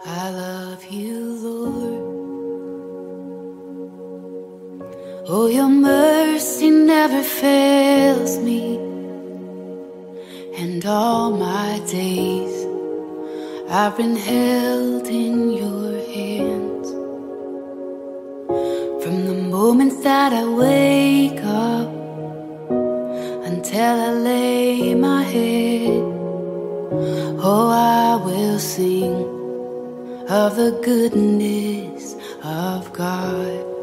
I love you, Lord. Oh, your mercy never fails me, and all my days I've been held in your hands. From the moment that I wake up until I lay my head, oh, I will sing of the goodness of God.